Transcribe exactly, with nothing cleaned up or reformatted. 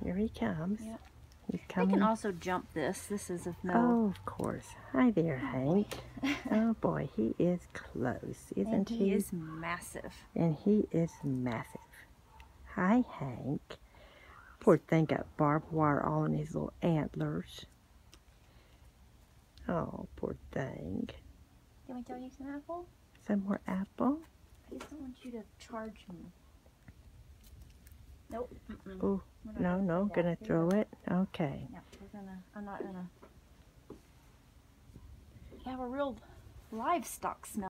Here he comes. Yep. He's They coming. can also jump this. This is of no... Oh, of course. Hi there, Hank. Oh, boy. He is close, isn't and he? he is massive. And he is massive. Hi, Hank. Poor thing got barbed wire all in his little antlers. Oh, poor thing. Can we throw you some apple? Some more apple? I just don't want you to charge me. Nope. Mm-mm. Oh, no, no, gonna, gonna throw it? Okay. Yeah, we're gonna, I'm not gonna. You have a real livestock smell.